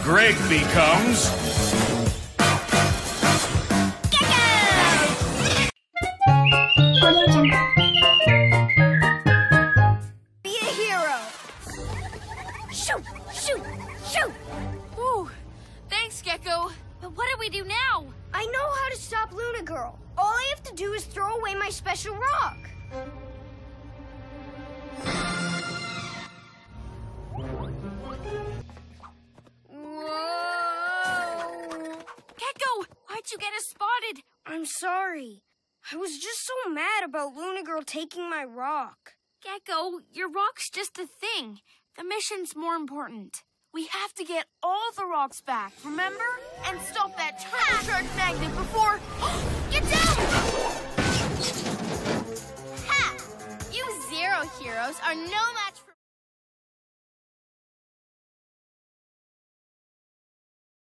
Greg becomes... Be a hero! Shoot! Shoot! Shoot! Ooh, thanks, Gecko. But what do we do now? I know how to stop Luna Girl. All I have to do is throw away my special rock. Whoa! Gecko, why'd you get us spotted? I'm sorry. I was just so mad about Luna Girl taking my rock. Gecko, your rock's just a thing. The mission's more important. We have to get all the rocks back, remember? And stop that turbocharged magnet before... Get down! Ha! You Zero heroes are no match